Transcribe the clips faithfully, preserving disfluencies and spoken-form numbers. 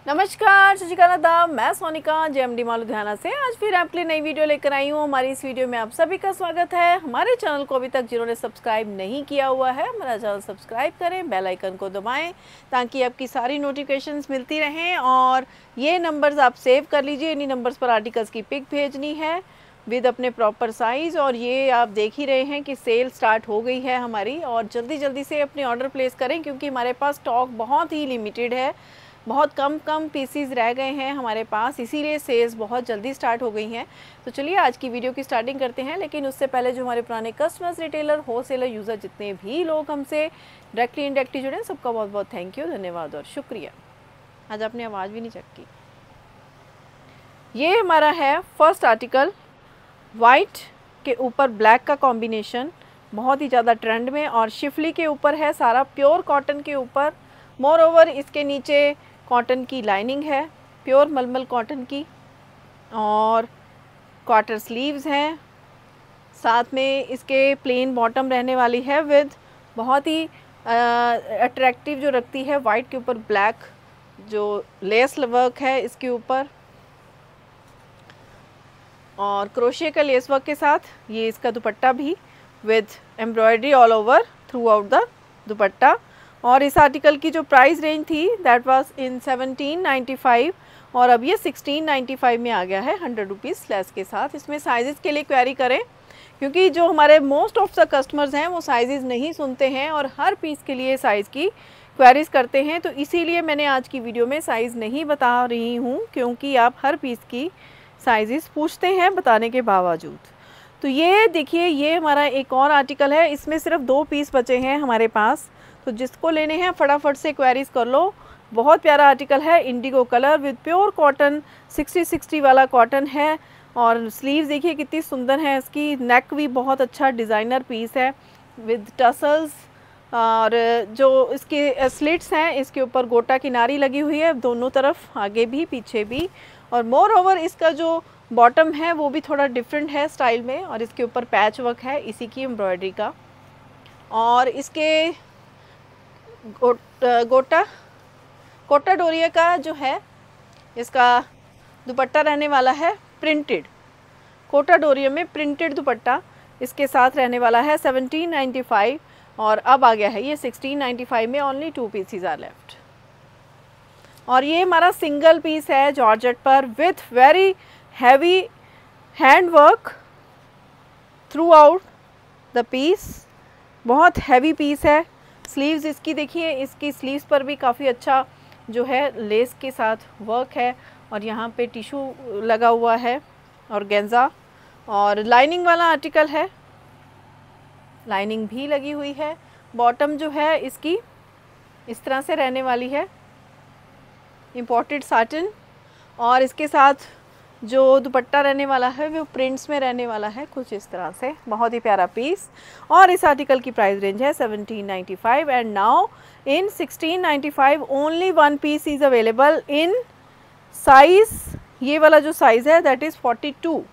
नमस्कार, सत श्री अकाल आदाब। मैं सोनिका जेएमडी मॉल लुधियाना से आज फिर आपके लिए नई वीडियो लेकर आई हूँ। हमारी इस वीडियो में आप सभी का स्वागत है। हमारे चैनल को अभी तक जिन्होंने सब्सक्राइब नहीं किया हुआ है, हमारा चैनल सब्सक्राइब करें, बेल आइकन को दबाएं ताकि आपकी सारी नोटिफिकेशंस मिलती रहें। और ये नंबर्स आप सेव कर लीजिए, इन्हीं नंबर्स पर आर्टिकल्स की पिक भेजनी है विद अपने प्रॉपर साइज़। और ये आप देख ही रहे हैं कि सेल स्टार्ट हो गई है हमारी, और जल्दी जल्दी से अपने ऑर्डर प्लेस करें क्योंकि हमारे पास स्टॉक बहुत ही लिमिटेड है, बहुत कम कम पीसीज रह गए हैं हमारे पास, इसीलिए सेल्स बहुत जल्दी स्टार्ट हो गई हैं। तो चलिए आज की वीडियो की स्टार्टिंग करते हैं। लेकिन उससे पहले जो हमारे पुराने कस्टमर्स, रिटेलर, होलसेलर, यूज़र, जितने भी लोग हमसे डायरेक्टली इनडायरेक्टली जुड़े हैं, सबका बहुत बहुत थैंक यू, धन्यवाद और शुक्रिया। आज आपने आवाज़ भी नहीं चेक की। ये हमारा है फर्स्ट आर्टिकल, वाइट के ऊपर ब्लैक का कॉम्बिनेशन, बहुत ही ज़्यादा ट्रेंड में, और शिफली के ऊपर है, सारा प्योर कॉटन के ऊपर। मोर ओवर इसके नीचे कॉटन की लाइनिंग है, प्योर मलमल कॉटन की, और क्वार्टर स्लीव्स हैं। साथ में इसके प्लेन बॉटम रहने वाली है विद बहुत ही अट्रैक्टिव जो रखती है वाइट के ऊपर ब्लैक जो लेस वर्क है इसके ऊपर, और क्रोशिया का लेस वर्क के साथ ये इसका दुपट्टा भी with embroidery all over throughout the dupatta. और इस आर्टिकल की जो प्राइस रेंज थी that was in seventeen ninety five, और अब ये सिक्सटीन नाइन्टी फाइव में आ गया है हंड्रेड रुपीज़ लेस के साथ। इसमें साइज़ के लिए क्वेरी करें क्योंकि जो हमारे मोस्ट ऑफ द कस्टमर्स हैं वो साइज़ नहीं सुनते हैं और हर पीस के लिए साइज़ की क्वेरीज करते हैं। तो इसीलिए मैंने आज की वीडियो में साइज़ नहीं बता रही हूँ क्योंकि आप हर पीस की साइज़ पूछते हैं बताने के बावजूद। तो ये देखिए, ये हमारा एक और आर्टिकल है, इसमें सिर्फ दो पीस बचे हैं हमारे पास, तो जिसको लेने हैं फटाफट से क्वेरीज कर लो। बहुत प्यारा आर्टिकल है, indigo colour with pure cotton, sixty sixty वाला कॉटन है। और स्लीव्स देखिए कितनी सुंदर है इसकी, नेक भी बहुत अच्छा डिज़ाइनर पीस है विद टसल्स, और जो इसके स्लिट्स हैं इसके ऊपर गोटा किनारी लगी हुई है दोनों तरफ, आगे भी पीछे भी। और मोर ओवर इसका जो बॉटम है वो भी थोड़ा डिफरेंट है स्टाइल में, और इसके ऊपर पैच वर्क है इसी की एम्ब्रॉयडरी का। और इसके गो, गोटा कोटा डोरिया का जो है इसका दुपट्टा रहने वाला है प्रिंटेड, कोटा डोरिया में प्रिंटेड दुपट्टा इसके साथ रहने वाला है सेवनटीन नाइन्टी फाइव, और अब आ गया है ये सिक्सटीन नाइन्टी फाइव में। Only two pieces are left. और ये हमारा सिंगल पीस है जॉर्जेट पर with very heavy hand work throughout the piece, बहुत हैवी पीस है। स्लीव्स इसकी देखिए, इसकी स्लीव्स पर भी काफ़ी अच्छा जो है लेस के साथ वर्क है, और यहाँ पे टिशू लगा हुआ है और गेंजा, और लाइनिंग वाला आर्टिकल है, लाइनिंग भी लगी हुई है। बॉटम जो है इसकी इस तरह से रहने वाली है, इम्पोर्टेड साटन, और इसके साथ जो दुपट्टा रहने वाला है वो प्रिंट्स में रहने वाला है कुछ इस तरह से, बहुत ही प्यारा पीस। और इस आर्टिकल की प्राइस रेंज है seventeen ninety five, and now in sixteen ninety five only one piece is available in size, ये वाला जो साइज़ है दैट इज़ फोर्टी टू।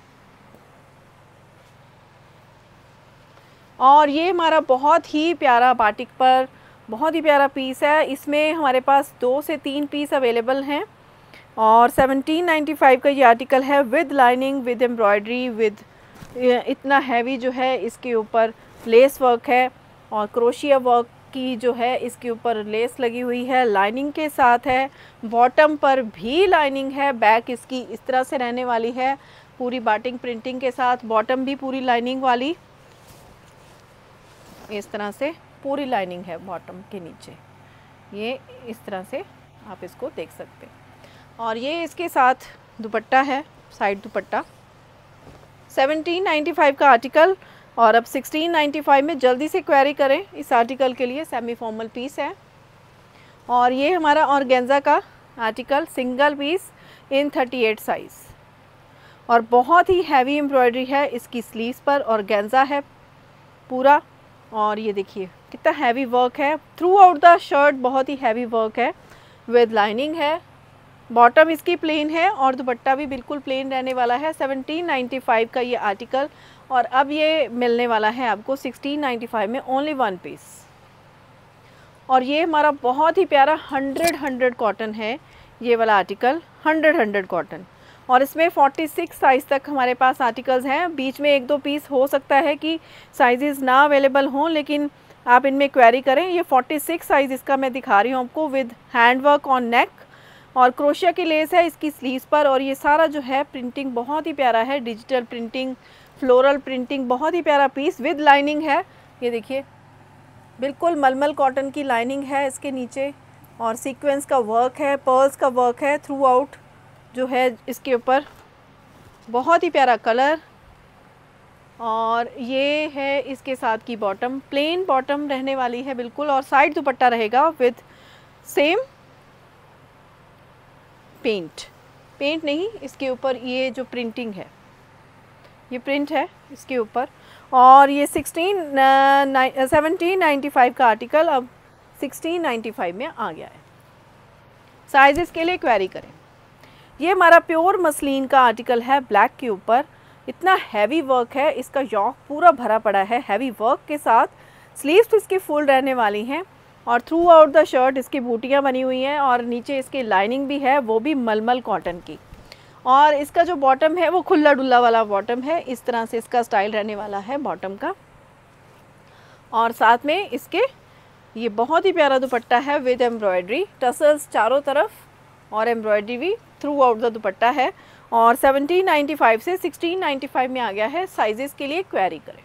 और ये हमारा बहुत ही प्यारा बाटिक पर बहुत ही प्यारा पीस है, इसमें हमारे पास दो से तीन पीस अवेलेबल हैं, और सेवनटीन नाइन्टी फाइव का ये आर्टिकल है with lining, with embroidery, with इतना हैवी जो है इसके ऊपर लेस वर्क है, और क्रोशिया वर्क की जो है इसके ऊपर लेस लगी हुई है, लाइनिंग के साथ है। बॉटम पर भी लाइनिंग है, बैक इसकी इस तरह से रहने वाली है पूरी बाटिंग प्रिंटिंग के साथ, बॉटम भी पूरी लाइनिंग वाली, इस तरह से पूरी लाइनिंग है बॉटम के नीचे, ये इस तरह से आप इसको देख सकते हैं। और ये इसके साथ दुपट्टा है, side dupatta, seventeen ninety five का आर्टिकल, और अब सिक्सटीन नाइन्टी फाइव में जल्दी से क्वेरी करें इस आर्टिकल के लिए, सेमी फॉर्मल पीस है। और ये हमारा ऑर्गेन्जा का article, single piece in thirty eight size, और बहुत ही हैवी एम्ब्रॉयडरी है इसकी स्लीव्स पर, ऑर्गेन्जा है पूरा, और ये देखिए कितना हैवी वर्क है थ्रू आउट द शर्ट, बहुत ही हैवी वर्क है विद लाइनिंग है। बॉटम इसकी प्लेन है और दुपट्टा भी बिल्कुल प्लेन रहने वाला है। सेवनटीन नाइन्टी फाइव का ये आर्टिकल, और अब ये मिलने वाला है आपको सिक्सटीन नाइन्टी फाइव में ओनली वन पीस। और ये हमारा बहुत ही प्यारा हंड्रेड हंड्रेड कॉटन है, ये वाला आर्टिकल हंड्रेड हंड्रेड कॉटन, और इसमें छियालीस साइज़ तक हमारे पास आर्टिकल्स हैं। बीच में एक दो पीस हो सकता है कि साइजेस ना अवेलेबल हों, लेकिन आप इनमें क्वेरी करें। ये छियालीस साइज़ इसका मैं दिखा रही हूँ आपको, with hand work on neck, और क्रोशिया की लेस है इसकी स्लीव्स पर। और ये सारा जो है प्रिंटिंग बहुत ही प्यारा है, डिजिटल प्रिंटिंग, फ्लोरल प्रिंटिंग, बहुत ही प्यारा पीस विद लाइनिंग है। ये देखिए बिल्कुल मलमल कॉटन की लाइनिंग है इसके नीचे, और सीक्वेंस का वर्क है, पर्ल्स का वर्क है थ्रू आउट जो है इसके ऊपर। बहुत ही प्यारा कलर। और ये है इसके साथ की बॉटम, प्लेन बॉटम रहने वाली है बिल्कुल, और साइड दुपट्टा रहेगा विद सेम पेंट, पेंट नहीं इसके ऊपर, ये जो प्रिंटिंग है ये प्रिंट है इसके ऊपर। और ये सिक्सटीन सेवनटीन नाइन्टी फाइव का आर्टिकल अब सिक्सटीन नाइन्टी फाइव में आ गया है। साइजेस के लिए क्वेरी करें। ये हमारा प्योर मसलिन का आर्टिकल है, ब्लैक के ऊपर। इतना हैवी वर्क है, इसका यॉक पूरा भरा पड़ा है हैवी वर्क के साथ। स्लीव्स इसकी फुल रहने वाली हैं, और थ्रू आउट द शर्ट इसकी बूटियाँ बनी हुई हैं, और नीचे इसकी लाइनिंग भी है, वो भी मलमल कॉटन की। और इसका जो बॉटम है वो खुला डुल्ला वाला बॉटम है, इस तरह से इसका स्टाइल रहने वाला है बॉटम का। और साथ में इसके ये बहुत ही प्यारा दुपट्टा है विद एम्ब्रॉयडरी, टसल्स चारों तरफ, और एम्ब्रॉयडरी भी थ्रू आउट द दुपट्टा है। और सेवनटीन नाइन्टी फाइव से सिक्सटीन नाइन्टी फाइव में आ गया है। साइजेस के लिए क्वेरी करें।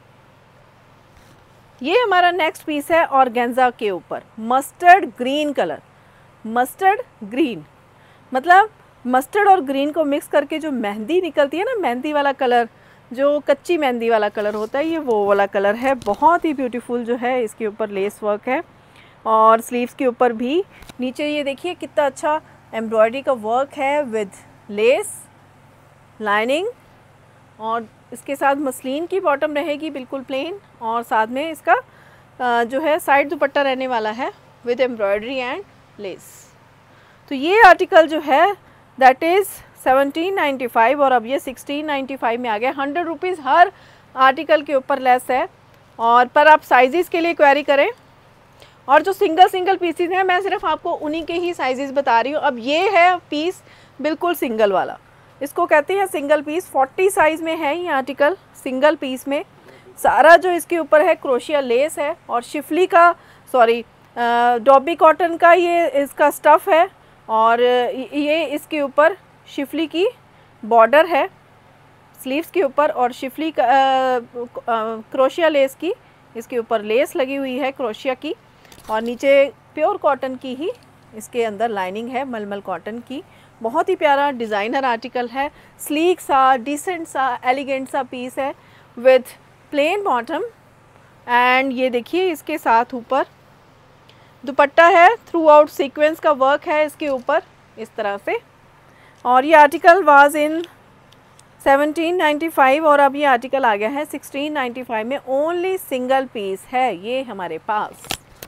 ये हमारा नेक्स्ट पीस है ऑर्गेन्जा के ऊपर, mustard green colour. Mustard green मतलब मस्टर्ड और ग्रीन को मिक्स करके जो मेहंदी निकलती है ना, मेहंदी वाला कलर, जो कच्ची मेहंदी वाला कलर होता है, ये वो वाला कलर है। बहुत ही ब्यूटीफुल जो है इसके ऊपर लेस वर्क है, और स्लीव्स के ऊपर भी। नीचे ये देखिए कितना अच्छा एम्ब्रॉयडरी का वर्क है विद लेस लाइनिंग, और इसके साथ मसलिन की बॉटम रहेगी बिल्कुल प्लेन, और साथ में इसका जो है साइड दुपट्टा रहने वाला है विद एम्ब्रॉयडरी एंड लेस। तो ये आर्टिकल जो है that is seventeen ninety five, और अब ये सिक्सटीन नाइन्टी फाइव में आ गया। हंड्रेड रुपीज़ हर आर्टिकल के ऊपर लेस है, और पर आप साइजेस के लिए क्वेरी करें। और जो सिंगल सिंगल पीसीज हैं, मैं सिर्फ आपको उन्हीं के ही साइजेस बता रही हूँ। अब ये है पीस बिल्कुल सिंगल वाला, इसको कहते हैं सिंगल पीस। फोर्टी साइज़ में है ये आर्टिकल, सिंगल पीस में। सारा जो इसके ऊपर है क्रोशिया लेस है, और शिफली का सॉरी डॉबी कॉटन का ये इसका स्टफ़ है, और ये इसके ऊपर शिफली की बॉर्डर है स्लीव्स के ऊपर, और शिफली का क्रोशिया लेस की इसके ऊपर लेस लगी हुई है क्रोशिया की, और नीचे प्योर कॉटन की ही इसके अंदर लाइनिंग है मलमल कॉटन की। बहुत ही प्यारा डिज़ाइनर आर्टिकल है, स्लीक सा, डिसेंट सा, एलिगेंट सा पीस है विद प्लेन बॉटम। एंड ये देखिए इसके साथ ऊपर दुपट्टा है, थ्रू आउट सीक्वेंस का वर्क है इसके ऊपर इस तरह से। और ये article was in seventeen ninety five, और अब ये आर्टिकल आ गया है सिक्सटीन नाइन्टी फाइव में। ओनली सिंगल पीस है ये हमारे पास।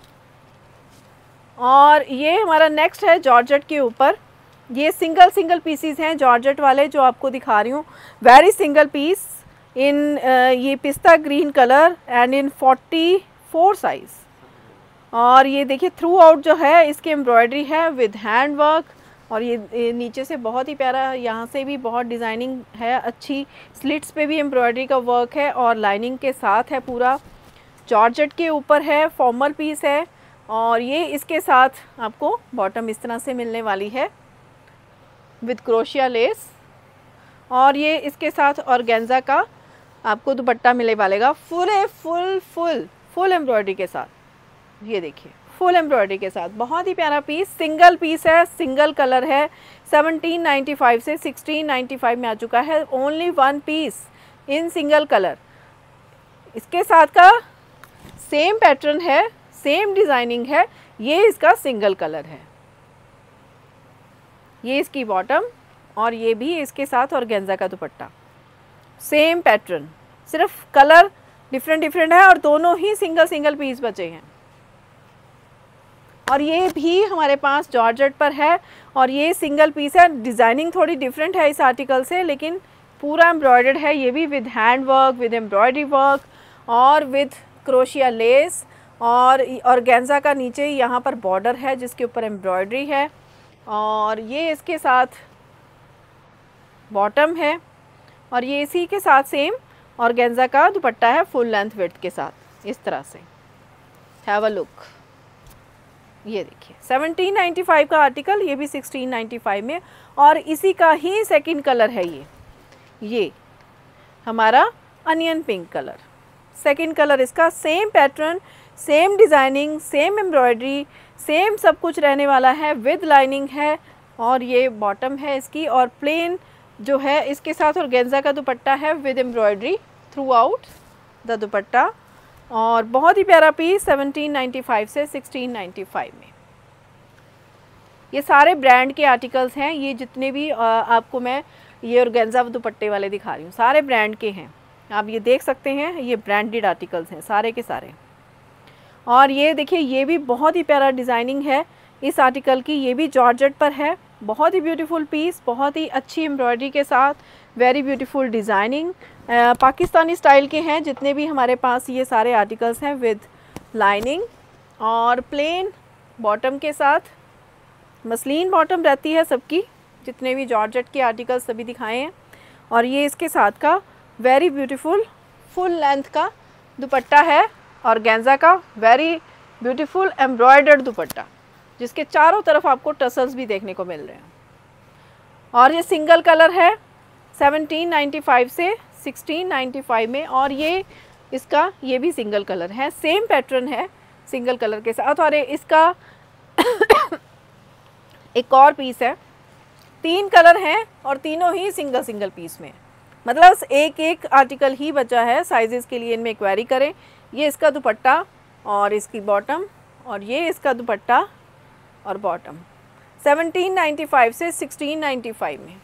और ये हमारा नेक्स्ट है जॉर्जेट के ऊपर। ये सिंगल सिंगल पीसीज हैं जॉर्जेट वाले जो आपको दिखा रही हूँ, वेरी सिंगल पीस इन ये pista green colour and in forty four size. और ये देखिए थ्रू आउट जो है इसकी एम्ब्रॉयडरी है विद हैंड वर्क, और ये, ये नीचे से बहुत ही प्यारा, यहाँ से भी बहुत डिज़ाइनिंग है अच्छी, स्लिट्स पे भी एम्ब्रॉयडरी का वर्क है, और लाइनिंग के साथ है पूरा। जॉर्जेट के ऊपर है, फॉर्मल पीस है, और ये इसके साथ आपको बॉटम इस तरह से मिलने वाली है विद क्रोशिया लेस, और ये इसके साथ ऑर्गेन्जा का आपको दुपट्टा मिले वालेगा पूरे फुल फुल फुल एम्ब्रॉयडरी के साथ। ये देखिए फुल एम्ब्रॉयडरी के साथ, बहुत ही प्यारा पीस। सिंगल पीस है, सिंगल कलर है, सेवनटीन नाइन्टी फाइव से सिक्सटीन नाइन्टी फाइव में आ चुका है। Only one piece in single colour. इसके साथ का सेम पैटर्न है, सेम डिज़ाइनिंग है, ये इसका सिंगल कलर है, ये इसकी बॉटम, और ये भी इसके साथ ऑर्गेन्जा का दुपट्टा। सेम पैटर्न, सिर्फ कलर डिफरेंट डिफरेंट है, और दोनों ही सिंगल सिंगल पीस बचे हैं। और ये भी हमारे पास जॉर्जेट पर है, और ये सिंगल पीस है। डिज़ाइनिंग थोड़ी डिफरेंट है इस आर्टिकल से, लेकिन पूरा एम्ब्रॉयडर्ड है, ये भी with hand work, with embroidery work, और विद क्रोशिया लेस, और ऑर्गेन्जा का नीचे यहाँ पर बॉर्डर है जिसके ऊपर एम्ब्रॉयडरी है। और ये इसके साथ बॉटम है और ये इसी के साथ सेम ऑर्गेन्जा का दुपट्टा है फुल लेंथ विड्थ के साथ इस तरह से। हैव अ लुक, ये देखिए सेवनटीन नाइन्टी फाइव का आर्टिकल, ये भी सिक्सटीन नाइन्टी फाइव में, और इसी का ही सेकंड कलर है ये ये हमारा onion pink colour. Second colour इसका, same pattern, same designing, same embroidery, same सब कुछ रहने वाला है, विद लाइनिंग है, और ये बॉटम है इसकी, और प्लेन जो है इसके साथ ऑर्गेन्जा का दुपट्टा है with embroidery throughout the dupatta. और बहुत ही प्यारा पीस सेवनटीन नाइन्टी फाइव से सिक्सटीन नाइन्टी फाइव में। ये सारे ब्रांड के आर्टिकल्स हैं, ये जितने भी आपको मैं ये ऑर्गेन्जा दुपट्टे वाले दिखा रही हूँ सारे ब्रांड के हैं, आप ये देख सकते हैं, ये ब्रांडेड आर्टिकल्स हैं सारे के सारे। और ये देखिए ये भी बहुत ही प्यारा डिज़ाइनिंग है इस आर्टिकल की, ये भी जॉर्जेट पर है, बहुत ही ब्यूटीफुल पीस, बहुत ही अच्छी एम्ब्रॉयडरी के साथ, very beautiful designing, Pakistani style के हैं जितने भी हमारे पास ये सारे आर्टिकल्स हैं, विद लाइनिंग और प्लेन बॉटम के साथ। मसलिन बॉटम रहती है सबकी, जितने भी जॉर्जेट के आर्टिकल्स सभी दिखाए हैं। और ये इसके साथ का वेरी ब्यूटीफुल फुल लेंथ का दुपट्टा है ऑर्गेन्जा का, वेरी ब्यूटीफुल एम्ब्रॉयडर्ड दुपट्टा जिसके चारों तरफ आपको टसल्स भी देखने को मिल रहे हैं। और ये सिंगल कलर है सेवनटीन नाइन्टी फाइव से सिक्सटीन नाइन्टी फाइव में, और ये इसका ये भी सिंगल कलर है, सेम पैटर्न है सिंगल कलर के साथ। और इसका एक और पीस है, तीन कलर हैं और तीनों ही सिंगल सिंगल पीस में, मतलब एक एक आर्टिकल ही बचा है साइजेस के लिए, इनमें क्वेरी करें। ये इसका दुपट्टा और इसकी बॉटम, और ये इसका दुपट्टा और बॉटम सेवनटीन नाइन्टी फाइव से सिक्सटीन नाइन्टी फाइव में।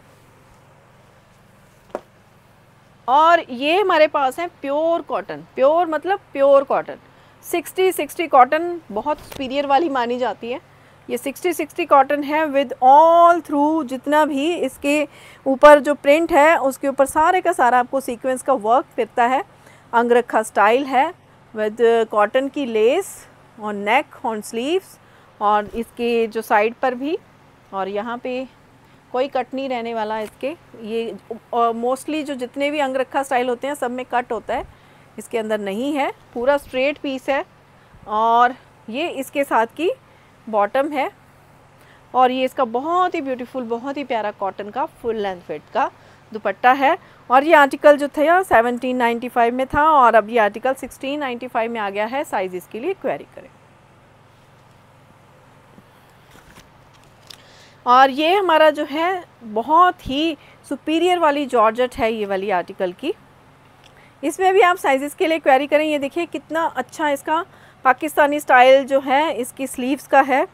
और ये हमारे पास है प्योर कॉटन, प्योर मतलब pure cotton, sixty sixty cotton बहुत सुपीरियर वाली मानी जाती है। ये सिक्सटी सिक्सटी कॉटन है विद ऑल थ्रू, जितना भी इसके ऊपर जो प्रिंट है उसके ऊपर सारे का सारा आपको सीक्वेंस का वर्क मिलता है। अंगरखा स्टाइल है विद कॉटन की लेस और नेक ऑन स्लीव्स, और इसके जो साइड पर भी, और यहाँ पे कोई कट नहीं रहने वाला इसके। ये मोस्टली जो जितने भी अंगरखा स्टाइल होते हैं सब में कट होता है, इसके अंदर नहीं है, पूरा स्ट्रेट पीस है। और ये इसके साथ की बॉटम है, और ये इसका बहुत ही ब्यूटीफुल बहुत ही प्यारा कॉटन का फुल लेंथ फिट का दुपट्टा है। और ये आर्टिकल जो था सेवनटीन नाइन्टी फाइव में था, और अब ये आर्टिकल सिक्सटीन नाइन्टी फाइव में आ गया है। साइज इसके लिए क्वेरी करें। और ये हमारा जो है बहुत ही सुपीरियर वाली जॉर्जेट है ये वाली आर्टिकल की, इसमें भी आप साइज़ के लिए क्वेरी करें। ये देखिए कितना अच्छा इसका पाकिस्तानी स्टाइल जो है इसकी स्लीव्स का है,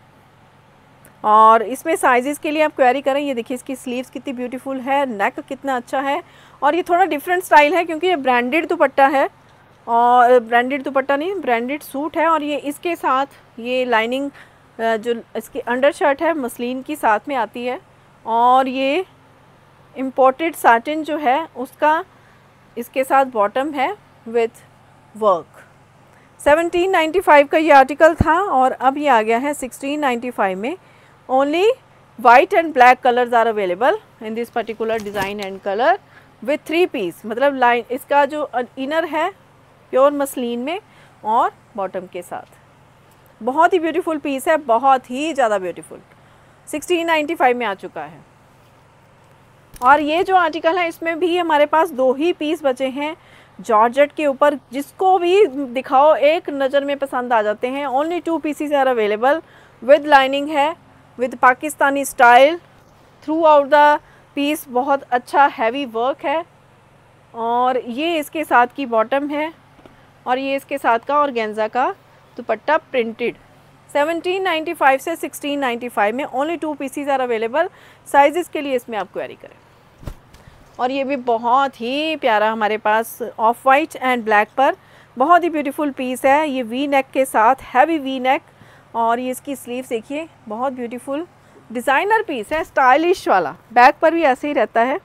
और इसमें साइज़ के लिए आप क्वेरी करें। ये देखिए इसकी स्लीव्स कितनी ब्यूटीफुल है, नेक कितना अच्छा है, और ये थोड़ा डिफरेंट स्टाइल है क्योंकि ये ब्रांडेड दुपट्टा है, और ब्रांडेड दुपट्टा नहीं ब्रांडेड सूट है। और ये इसके साथ ये लाइनिंग जो इसकी अंडर शर्ट है मसलिन की साथ में आती है, और ये इम्पोर्टेड साटिन जो है उसका इसके साथ बॉटम है with work. Seventeen ninety five का ये आर्टिकल था, और अब ये आ गया है सिक्सटीन नाइन्टी फाइव में। Only white and black colours are available in this particular design and colour with three piece, मतलब लाइन इसका जो इनर है प्योर मसलिन में और बॉटम के साथ। बहुत ही ब्यूटीफुल पीस है, बहुत ही ज़्यादा ब्यूटीफुल, सिक्सटीन नाइन्टी फाइव में आ चुका है। और ये जो आर्टिकल है इसमें भी हमारे पास दो ही पीस बचे हैं जॉर्जेट के ऊपर, जिसको भी दिखाओ एक नज़र में पसंद आ जाते हैं। Only two pieces are available with lining है, with Pakistani style throughout the piece, बहुत अच्छा हैवी वर्क है। और ये इसके साथ की बॉटम है, और ये इसके साथ का ऑर्गेन्जा का dupatta printed. Seventeen ninety five से सिक्सटीन नाइन्टी फाइव में only two pieces are available. Size के लिए इसमें आप क्वेरी करें। और ये भी बहुत ही प्यारा हमारे पास ऑफ वाइट एंड ब्लैक पर बहुत ही ब्यूटीफुल पीस है। ये वी नेक के साथ, हैवी वी नेक, और ये इसकी स्लीव्स देखिए बहुत ब्यूटीफुल डिज़ाइनर पीस है, स्टाइलिश वाला। बैक पर भी ऐसे ही रहता है,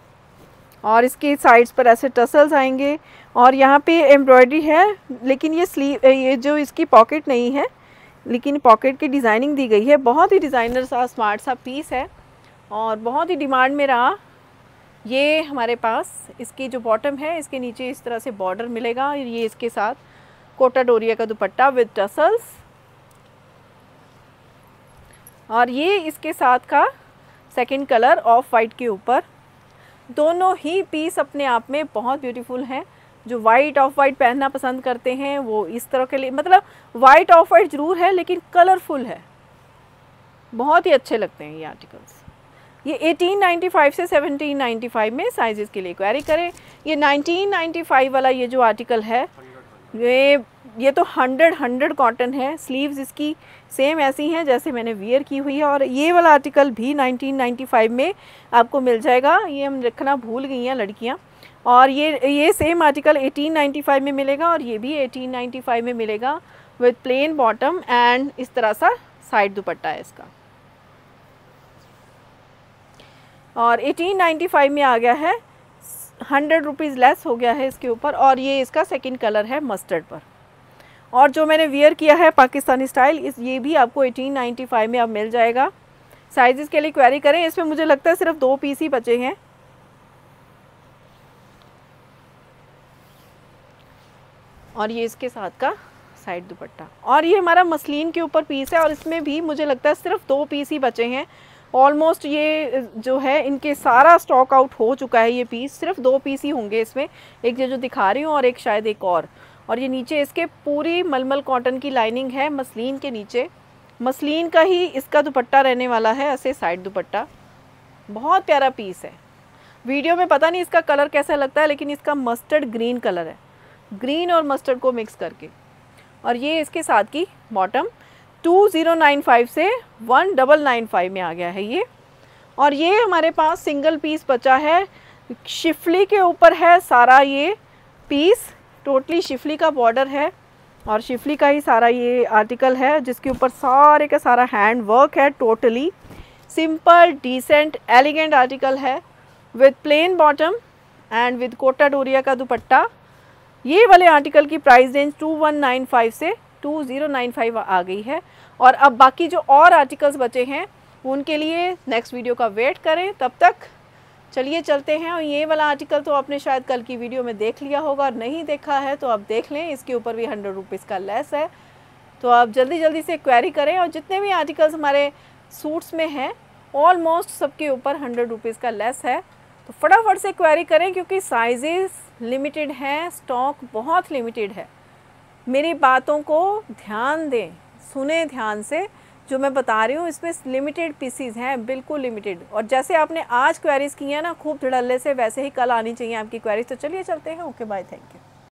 और इसकी साइड्स पर ऐसे टसल्स आएंगे, और यहाँ पे एम्ब्रॉयडरी है, लेकिन ये स्लीव ये जो इसकी पॉकेट नहीं है, लेकिन पॉकेट की डिज़ाइनिंग दी गई है। बहुत ही डिज़ाइनर सा स्मार्ट सा पीस है और बहुत ही डिमांड में रहा। ये हमारे पास इसकी जो बॉटम है, इसके नीचे इस तरह से बॉर्डर मिलेगा। ये इसके साथ कोटा डोरिया का दुपट्टा विद टसल्स, और ये इसके साथ का सेकंड कलर ऑफ वाइट के ऊपर। दोनों ही पीस अपने आप में बहुत ब्यूटीफुल हैं। जो वाइट ऑफ वाइट पहनना पसंद करते हैं वो इस तरह के लिए, मतलब वाइट ऑफ वाइट ज़रूर है लेकिन कलरफुल है, बहुत ही अच्छे लगते हैं ये आर्टिकल्स। ये अठारह नाइन्टी फाइव से सत्रह नाइन्टी फाइव में साइजेस के लिए क्वेरी करें। ये उन्नीस नाइन्टी फाइव वाला ये जो आर्टिकल है, ये ये तो हंड्रेड हंड्रेड कॉटन है। स्लीव्स इसकी सेम ऐसी हैं जैसे मैंने वियर की हुई है। और ये वाला आर्टिकल भी उन्नीस नाइन्टी फाइव में आपको मिल जाएगा। ये हम रखना भूल गई हैं लड़कियां। और ये ये सेम आर्टिकल अठारह नाइन्टी फाइव में मिलेगा और ये भी अठारह नाइन्टी फाइव में मिलेगा विद प्लेन बॉटम एंड इस तरह सा साइड दुपट्टा है इसका। और अठारह नाइन्टी फाइव में आ गया है, हंड्रेड रुपीज़ लेस हो गया है इसके ऊपर। और ये इसका सेकंड कलर है मस्टर्ड पर। और जो मैंने वियर किया है पाकिस्तानी स्टाइल, इस ये भी आपको अठारह नाइन्टी फाइव में अब मिल जाएगा। साइजेस के लिए क्वेरी करें। इसमें मुझे लगता है सिर्फ दो पीस ही बचे हैं। और ये इसके साथ का साइड दुपट्टा। और ये हमारा मसलिन के ऊपर पीस है और इसमें भी मुझे लगता है सिर्फ दो पीस ही बचे हैं। ऑलमोस्ट ये जो है इनके सारा स्टॉक आउट हो चुका है। ये पीस सिर्फ दो पीस ही होंगे इसमें, एक ये जो दिखा रही हूँ और एक शायद एक और। और ये नीचे इसके पूरी मलमल कॉटन की लाइनिंग है मसलिन के नीचे। मसलिन का ही इसका दुपट्टा रहने वाला है, ऐसे साइड दुपट्टा। बहुत प्यारा पीस है। वीडियो में पता नहीं इसका कलर कैसा लगता है, लेकिन इसका मस्टर्ड ग्रीन कलर है, ग्रीन और मस्टर्ड को मिक्स करके। और ये इसके साथ की bottom two zero nine five से वन डबल नाइन फाइव में आ गया है ये। और ये हमारे पास सिंगल पीस बचा है, शिफली के ऊपर है सारा ये पीस। टोटली शिफली का बॉर्डर है और शिफली का ही सारा ये आर्टिकल है, जिसके ऊपर सारे का सारा हैंड वर्क है। Totally simple decent elegant article है with plain bottom and with Kota Doria का दुपट्टा। ये वाले आर्टिकल की price range two one nine five से टू ज़ीरो नाइन फाइव आ गई है। और अब बाकी जो और आर्टिकल्स बचे हैं उनके लिए नेक्स्ट वीडियो का वेट करें। तब तक चलिए चलते हैं। और ये वाला आर्टिकल तो आपने शायद कल की वीडियो में देख लिया होगा, और नहीं देखा है तो आप देख लें। इसके ऊपर भी हंड्रेड रुपीज़ का लेस है, तो आप जल्दी जल्दी से क्वेरी करें। और जितने भी आर्टिकल्स हमारे सूट्स में हैं ऑलमोस्ट सबके ऊपर हंड्रेड रुपीज़ का लेस है, तो फटाफट से क्वेरी करें क्योंकि साइजेस लिमिटेड हैं, स्टॉक बहुत लिमिटेड है। मेरी बातों को ध्यान दें, सुने ध्यान से। जो मैं बता रही हूँ इसमें लिमिटेड पीसीज हैं, बिल्कुल लिमिटेड। और जैसे आपने आज क्वेरीज की हैं ना खूब धड़ल्ले से, वैसे ही कल आनी चाहिए आपकी क्वेरीज। तो चलिए चलते हैं। Okay bye, thank you.